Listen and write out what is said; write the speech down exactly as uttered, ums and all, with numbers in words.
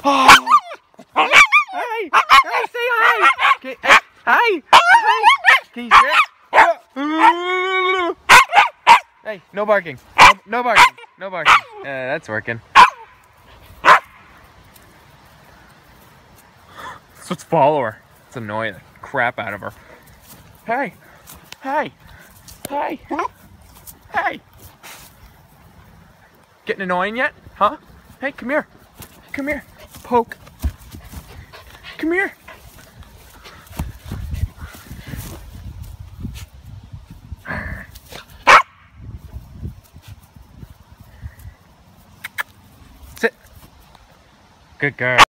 Oh. Hey, hey, say hi. Okay, hey, hi. Hi. Can you sit? Hey, no barking. No, no barking. No barking. Yeah, that's working. Let's follow her. Let's annoy the crap out of her. Hey, hey, hey, hey. Getting annoying yet? Huh? Hey, come here. Come here. Poke. Come here. Sit. Good girl.